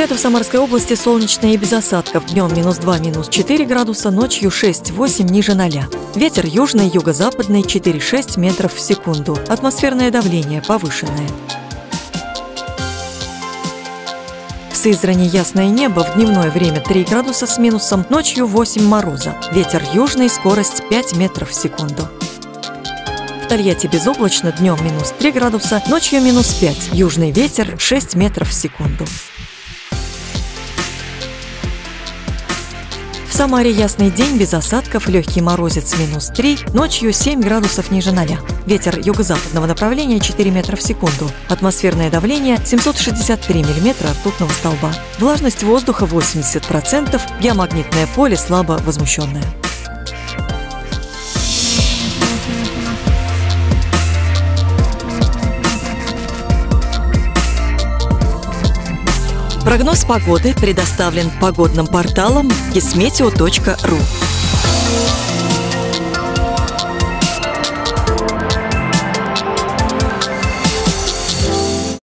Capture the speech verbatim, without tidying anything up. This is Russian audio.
Погода в Самарской области солнечная и без осадков. Днем минус два, минус четыре градуса, ночью шесть-восемь ниже ноля. Ветер южный, юго-западный четыре-шесть метров в секунду. Атмосферное давление повышенное. В Сызрани ясное небо, в дневное время три градуса с минусом, ночью восемь мороза. Ветер южный, скорость пять метров в секунду. В Тольятти безоблачно, днем минус три градуса, ночью минус пять. Южный ветер шесть метров в секунду. В Самаре ясный день, без осадков, легкий морозец минус три, ночью семь градусов ниже ноля. Ветер юго-западного направления четыре метра в секунду. Атмосферное давление семьсот шестьдесят три миллиметра ртутного столба. Влажность воздуха восемьдесят процентов, геомагнитное поле слабо возмущенное. Прогноз погоды предоставлен погодным порталом гисметео точка ру.